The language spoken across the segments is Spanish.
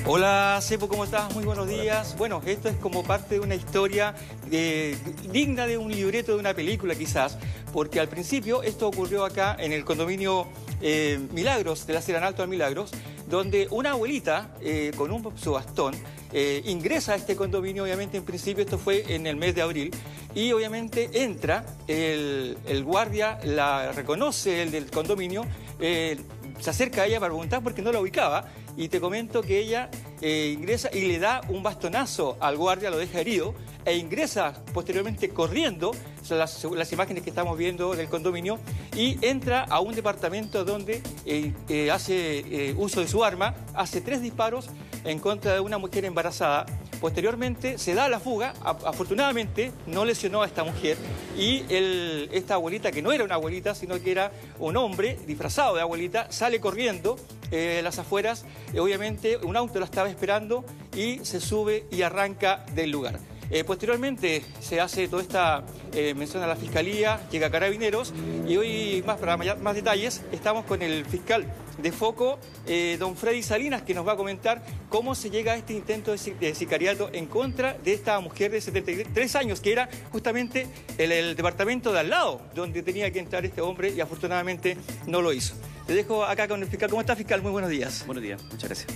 Hola, Cepo, ¿cómo estás? Muy buenos días. Bueno, esto es como parte de una historia digna de un libreto de una película quizás, porque al principio esto ocurrió acá en el condominio Milagros, de la Serena Alto de Milagros, donde una abuelita con su bastón ingresa a este condominio. Obviamente en principio esto fue en el mes de abril, y obviamente entra, el guardia la reconoce, el del condominio, se acerca a ella para preguntar porque no la ubicaba, y te comento que ella ingresa y le da un bastonazo al guardia, lo deja herido, e ingresa posteriormente corriendo, son las imágenes que estamos viendo del condominio, y entra a un departamento donde hace uso de su arma, hace 3 disparos en contra de una mujer embarazada. Posteriormente se da a la fuga. Afortunadamente no lesionó a esta mujer, y esta abuelita, que no era una abuelita, sino que era un hombre disfrazado de abuelita, sale corriendo a las afueras. Obviamente un auto la estaba esperando y se sube y arranca del lugar. Posteriormente se hace toda esta mención a la Fiscalía, llega Carabineros, y hoy, para más detalles, estamos con el fiscal de Foco, don Freddy Salinas, que nos va a comentar cómo se llega a este intento de sicariato en contra de esta mujer de 73 años, que era justamente el departamento de al lado donde tenía que entrar este hombre, y afortunadamente no lo hizo. Te dejo acá con el fiscal. ¿Cómo está, fiscal? Muy buenos días. Buenos días, muchas gracias.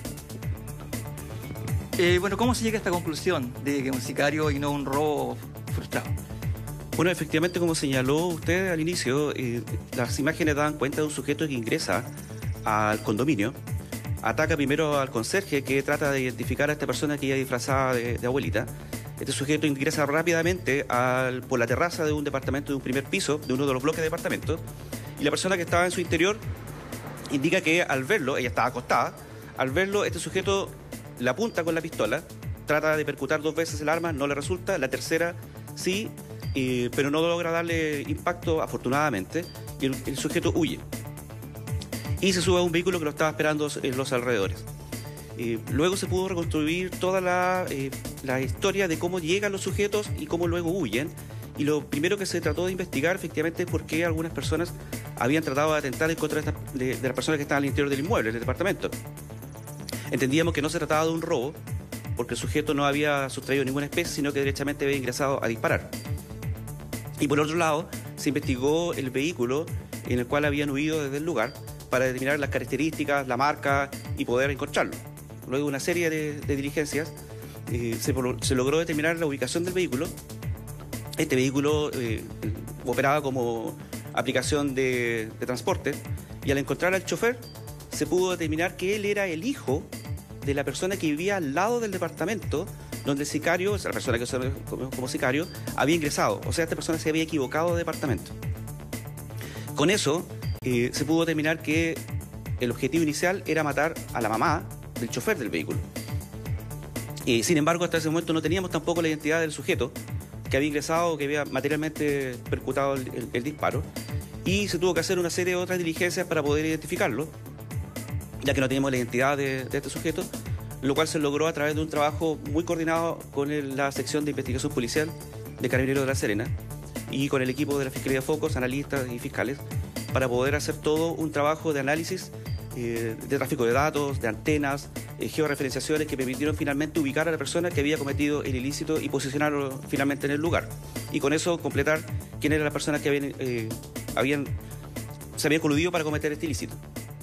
Bueno, ¿cómo se llega a esta conclusión de que un sicario y no un robo frustrado? Bueno, efectivamente, como señaló usted al inicio, las imágenes dan cuenta de un sujeto que ingresa al condominio, ataca primero al conserje, que trata de identificar a esta persona que ya disfrazada de abuelita. Este sujeto ingresa rápidamente por la terraza de un departamento de un primer piso, de uno de los bloques de departamentos, y la persona que estaba en su interior indica que al verlo, ella estaba acostada, al verlo este sujeto le apunta con la pistola, trata de percutar 2 veces el arma, no le resulta, la tercera sí, pero no logra darle impacto, afortunadamente, y el sujeto huye. Y se sube a un vehículo que lo estaba esperando en los alrededores. Luego se pudo reconstruir toda la historia de cómo llegan los sujetos y cómo luego huyen. Y lo primero que se trató de investigar, efectivamente, es por qué algunas personas habían tratado de atentar en contra de las personas que estaban al interior del inmueble, del departamento. Entendíamos que no se trataba de un robo, porque el sujeto no había sustraído ninguna especie, sino que derechamente había ingresado a disparar. Y por otro lado, se investigó el vehículo en el cual habían huido desde el lugar para determinar las características, la marca y poder encontrarlo. Luego de una serie de diligencias, se logró determinar la ubicación del vehículo. Este vehículo operaba como aplicación de transporte, y al encontrar al chofer se pudo determinar que él era el hijo de la persona que vivía al lado del departamento donde el sicario, la persona que se conoce como sicario, había ingresado. O sea, esta persona se había equivocado de departamento. Con eso se pudo determinar que el objetivo inicial era matar a la mamá del chofer del vehículo. Sin embargo, hasta ese momento no teníamos tampoco la identidad del sujeto que había ingresado o que había materialmente percutado el disparo, y se tuvo que hacer una serie de otras diligencias para poder identificarlo, ya que no teníamos la identidad de este sujeto, lo cual se logró a través de un trabajo muy coordinado con la sección de investigación policial de Carabineros de La Serena y con el equipo de la Fiscalía de Focos, analistas y fiscales, para poder hacer todo un trabajo de análisis de tráfico de datos, de antenas, georreferenciaciones que permitieron finalmente ubicar a la persona que había cometido el ilícito y posicionarlo finalmente en el lugar. Y con eso completar quién era la persona que se habían coludido para cometer este ilícito.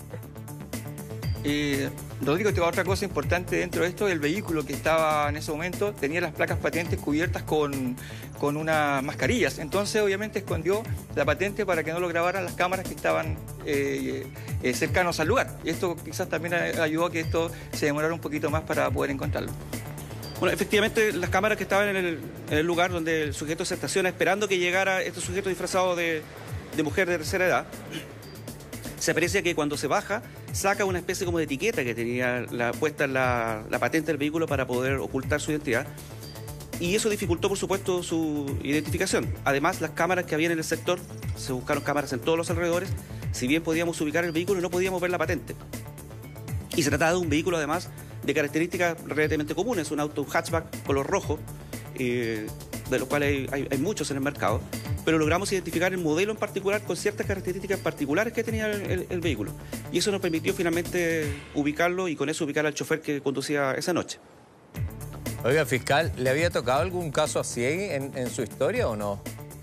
Rodrigo, otra cosa importante dentro de esto: el vehículo que estaba en ese momento tenía las placas patentes cubiertas con unas mascarillas. Entonces obviamente escondió la patente para que no lo grabaran las cámaras que estaban cercanos al lugar. Y esto quizás también ayudó a que esto se demorara un poquito más para poder encontrarlo. Bueno, efectivamente, las cámaras que estaban en el lugar donde el sujeto se estaciona esperando que llegara este sujeto disfrazado de mujer de tercera edad, se aprecia que cuando se baja, saca una especie como de etiqueta que tenía puesta en la patente del vehículo para poder ocultar su identidad. Y eso dificultó, por supuesto, su identificación. Además, las cámaras que habían en el sector, se buscaron cámaras en todos los alrededores, si bien podíamos ubicar el vehículo, no podíamos ver la patente. Y se trataba de un vehículo, además, de características relativamente comunes, un auto hatchback color rojo, de los cuales hay muchos en el mercado, pero logramos identificar el modelo en particular con ciertas características particulares que tenía el vehículo. Y eso nos permitió finalmente ubicarlo y con eso ubicar al chofer que conducía esa noche. Oiga, fiscal, ¿le había tocado algún caso así en su historia o no?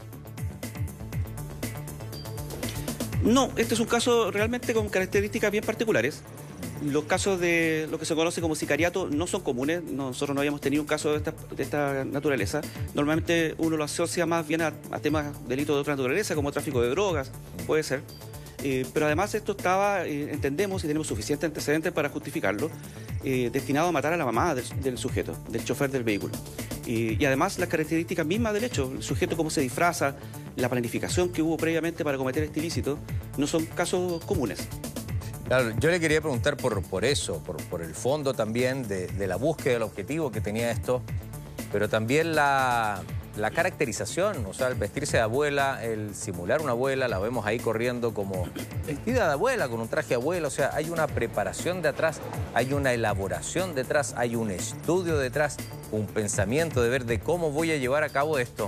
No, este es un caso realmente con características bien particulares. Los casos de lo que se conoce como sicariato no son comunes. Nosotros no habíamos tenido un caso de esta naturaleza. Normalmente uno lo asocia más bien a temas delitos de otra naturaleza, como tráfico de drogas, puede ser. Pero además esto estaba, entendemos y tenemos suficientes antecedentes para justificarlo, destinado a matar a la mamá del sujeto, del chofer del vehículo. Y además las características mismas del hecho, el sujeto cómo se disfraza, la planificación que hubo previamente para cometer este ilícito, no son casos comunes. Claro, yo le quería preguntar por eso, por el fondo también de la búsqueda del objetivo que tenía esto, pero también la caracterización, o sea, el vestirse de abuela, el simular una abuela, la vemos ahí corriendo como vestida de abuela, con un traje de abuela, o sea, hay una preparación detrás, hay una elaboración detrás, hay un estudio detrás, un pensamiento de ver de cómo voy a llevar a cabo esto.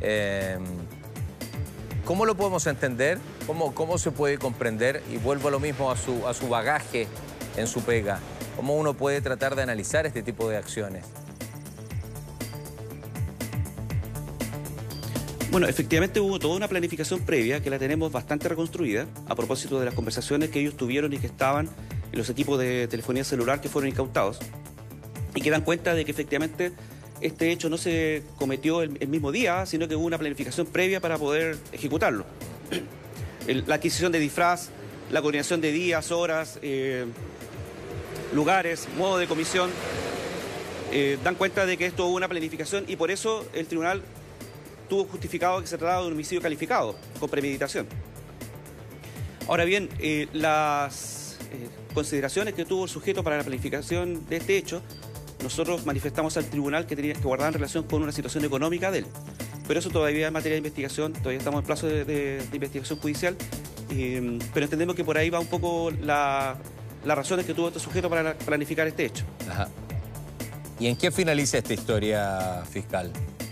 ¿Cómo lo podemos entender? ¿Cómo se puede comprender? Y vuelvo a lo mismo, a su bagaje en su pega. ¿Cómo uno puede tratar de analizar este tipo de acciones? Bueno, efectivamente hubo toda una planificación previa que la tenemos bastante reconstruida a propósito de las conversaciones que ellos tuvieron y que estaban en los equipos de telefonía celular que fueron incautados y que dan cuenta de que efectivamente este hecho no se cometió el mismo día, sino que hubo una planificación previa para poder ejecutarlo. La adquisición de disfraz, la coordinación de días, horas, lugares, modo de comisión, dan cuenta de que esto hubo una planificación y por eso el tribunal tuvo justificado que se trataba de un homicidio calificado, con premeditación. Ahora bien, las consideraciones que tuvo el sujeto para la planificación de este hecho, nosotros manifestamos al tribunal que tenía que guardar en relación con una situación económica de él. Pero eso todavía es materia de investigación, todavía estamos en plazo de investigación judicial, pero entendemos que por ahí va un poco las razones que tuvo este sujeto para planificar este hecho. Ajá. ¿Y en qué finaliza esta historia, fiscal?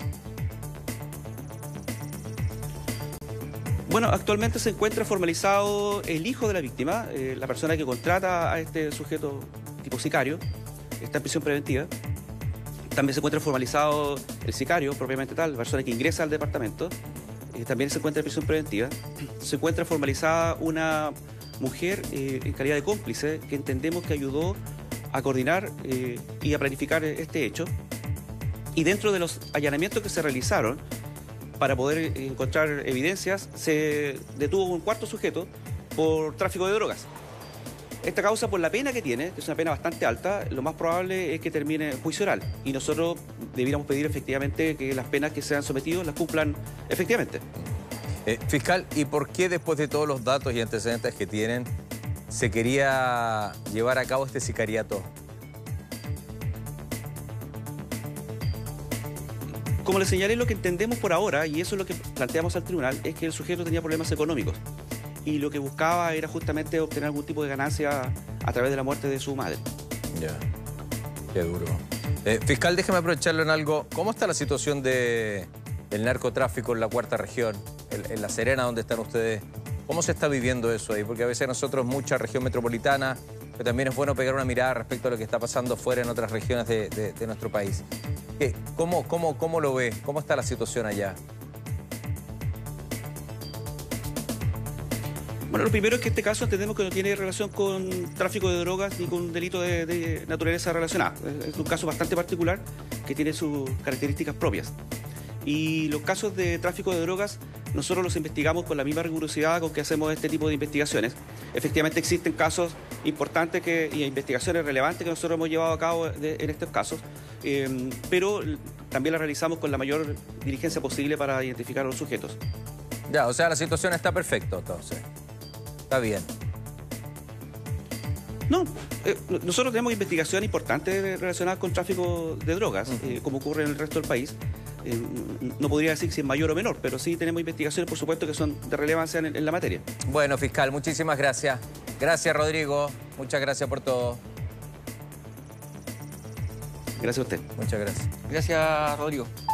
Bueno, actualmente se encuentra formalizado el hijo de la víctima, la persona que contrata a este sujeto tipo sicario, está en prisión preventiva. También se encuentra formalizado el sicario, propiamente tal, la persona que ingresa al departamento, también se encuentra en prisión preventiva. Se encuentra formalizada una mujer en calidad de cómplice que entendemos que ayudó a coordinar y a planificar este hecho. Y dentro de los allanamientos que se realizaron, para poder encontrar evidencias, se detuvo un cuarto sujeto por tráfico de drogas. Esta causa, por la pena que tiene, que es una pena bastante alta, lo más probable es que termine en juicio oral. Y nosotros debiéramos pedir efectivamente que las penas que sean sometidos las cumplan efectivamente. Fiscal, ¿y por qué después de todos los datos y antecedentes que tienen, se quería llevar a cabo este sicariato? Como le señalé, lo que entendemos por ahora, y eso es lo que planteamos al tribunal, es que el sujeto tenía problemas económicos. Y lo que buscaba era justamente obtener algún tipo de ganancia a través de la muerte de su madre. Ya, qué duro. Fiscal, déjeme aprovecharlo en algo. ¿Cómo está la situación del narcotráfico en la cuarta región, en La Serena, donde están ustedes? ¿Cómo se está viviendo eso ahí? Porque a veces nosotros, mucha región metropolitana, pero también es bueno pegar una mirada respecto a lo que está pasando fuera en otras regiones de nuestro país. ¿Cómo lo ve? ¿Cómo está la situación allá? Bueno, lo primero es que este caso entendemos que no tiene relación con tráfico de drogas ni con un delito de naturaleza relacionada. Es un caso bastante particular que tiene sus características propias. Y los casos de tráfico de drogas nosotros los investigamos con la misma rigurosidad con que hacemos este tipo de investigaciones. Efectivamente existen casos importantes y investigaciones relevantes que nosotros hemos llevado a cabo en estos casos, pero también las realizamos con la mayor diligencia posible para identificar a los sujetos. Ya, o sea, la situación está perfecta, entonces. Está bien. No, nosotros tenemos investigaciones importantes relacionadas con tráfico de drogas, como ocurre en el resto del país. No podría decir si es mayor o menor, pero sí tenemos investigaciones, por supuesto, que son de relevancia en la materia. Bueno, fiscal, muchísimas gracias. Gracias, Rodrigo. Muchas gracias por todo. Gracias a usted. Muchas gracias. Gracias, Rodrigo.